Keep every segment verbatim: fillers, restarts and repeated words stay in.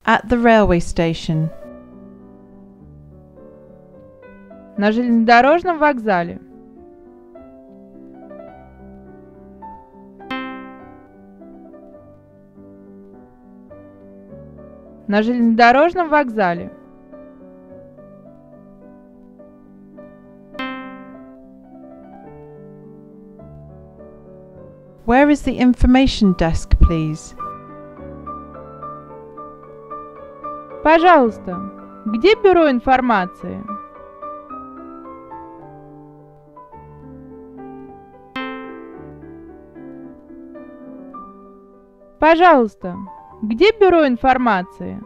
At the railway station. На железнодорожном вокзале. На железнодорожном вокзале. Where is the information desk, please? Пожалуйста, где бюро информации? Пожалуйста, где бюро информации?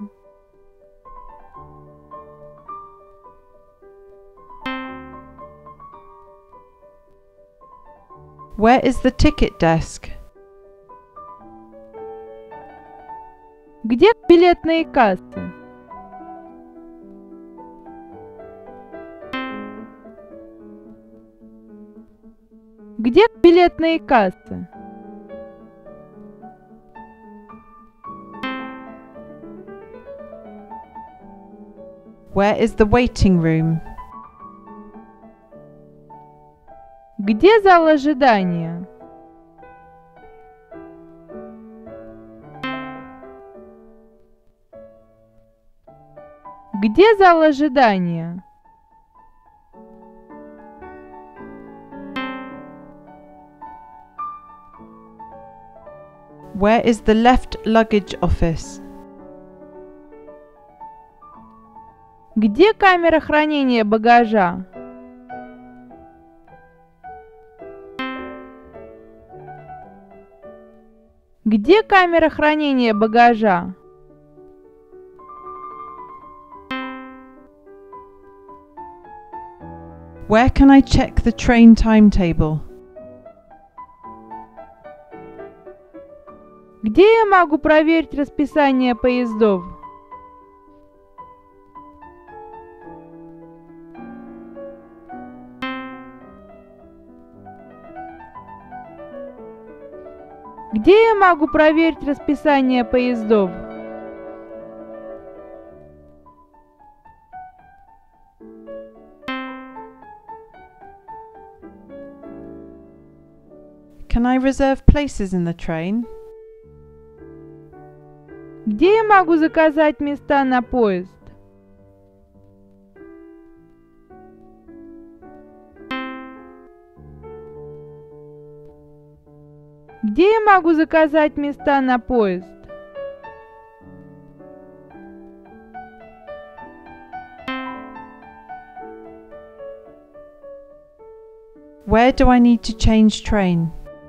Where is the ticket desk? Где билетные кассы? Где билетные кассы? Where is the waiting room? Где зал ожидания? Где зал ожидания? Where is the left luggage office? Где камера хранения багажа? Где камера хранения багажа? Where can I check the train timetable? Где я могу проверить расписание поездов? Где я могу проверить расписание поездов? Can I reserve places in the train? Где я могу заказать места на поезд? Где я могу заказать места на поезд? Where do I need to change train?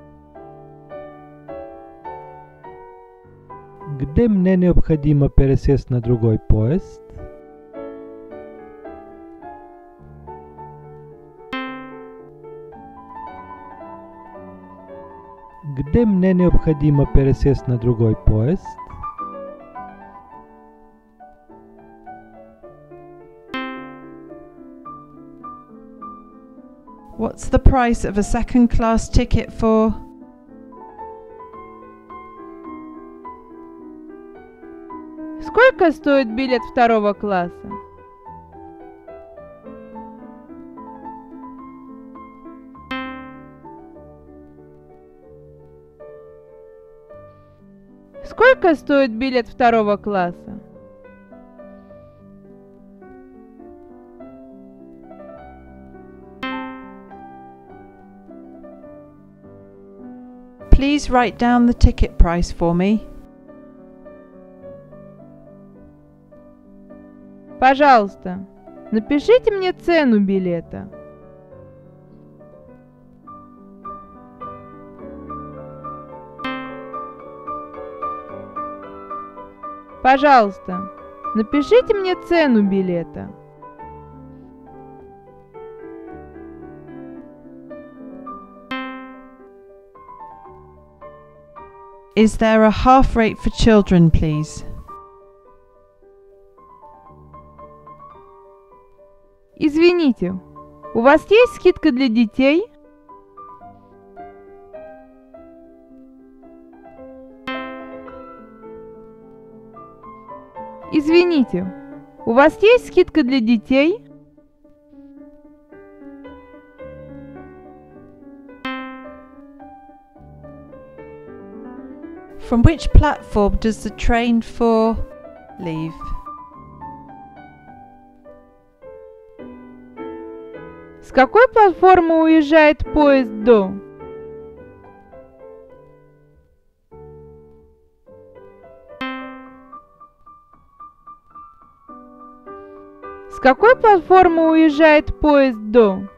Где мне необходимо пересесть на другой поезд? Где мне необходимо пересесть на другой поезд? What's the price of a second-class ticket for? Сколько стоит билет второго класса? Сколько стоит билет второго класса? Please write down the ticket price for me. Пожалуйста, напишите мне цену билета. Пожалуйста, напишите мне цену билета. Is there a half rate for children, please? Извините, у вас есть скидка для детей? Извините, у вас есть скидка для детей? From which platform does the train for leave? С какой платформы уезжает поезд до? С какой платформы уезжает поезд до?